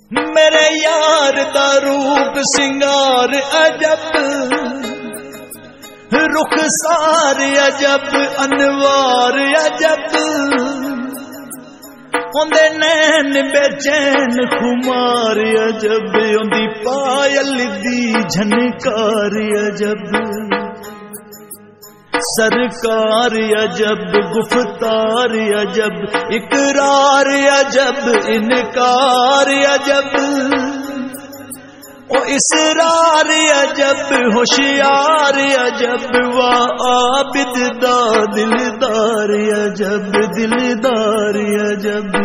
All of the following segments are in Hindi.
मेरे यार दा रूप सिंगार अजब, रुखसार अजब, अनवार अजब, ओंदे नैन बेचैन खुमार अजब, ओंदी पायल दी झनकार अजब, सरकार अजब, गुफ्तार अजब, इकरार अजब, इनकार अजब, ओ इसरार अजब, होशियार अजब, वाह आबिद दा दिलदार अजब, दिलदार अजब।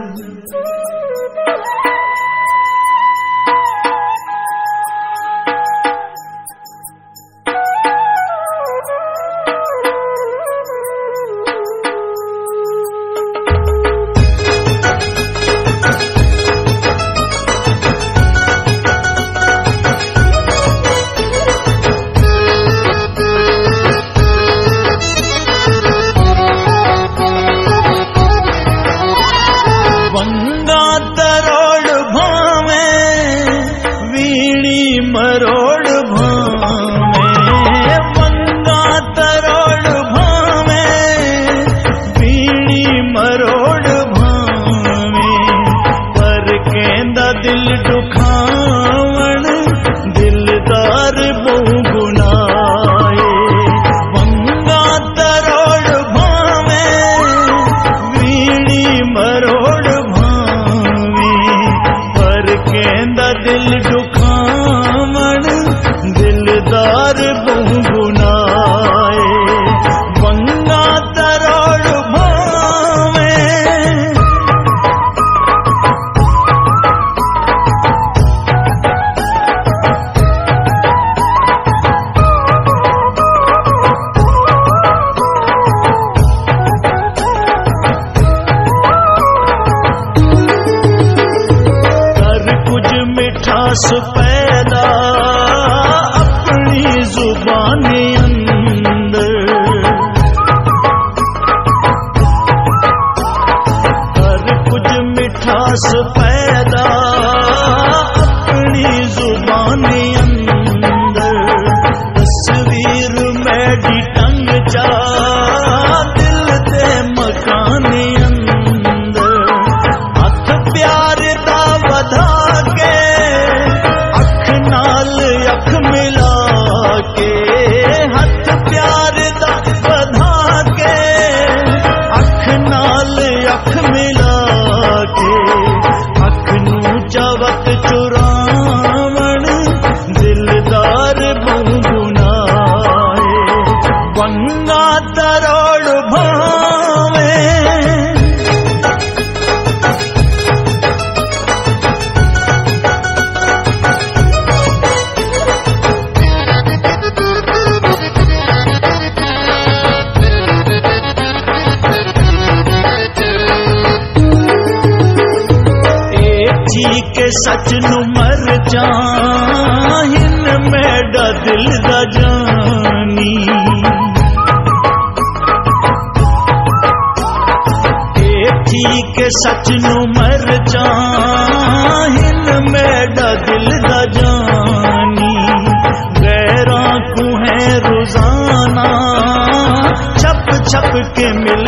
मरोड़ भावे वंगा तरोड़ भावे, बीड़ी मरोड़ भावे, पर केंदा दिल दुखावण, दिलदार बहु गुनाए। वंगा तरोड़ भावे, बीड़ी मरोड़ भावे, पर केंदा दिल दिलदार बहु गुनाए। वंगा तरोड़ भावे, कर कुछ मिठास पैदा जुबानी अंदर, हर कुछ मिठास पैदा अपनी जुबानी अंदर, तस्वीर मेरी टंग जा दिल दे मकानी अंदर, हथ प्यार दा वधा के अख नाल अख मिला के, हथ प्यार दा बधा के अख नाल अख मिला के, अख नू चावत चुरावण, दिलदार बहु गुनाए। वंगा तरोड़ भावे, के सच नू मर जाहिन मेरा दिल दा जानी, के सच नू मर जाहिन मेरा दिल दा जानी, गैरां को है रोजाना छप छप के मिल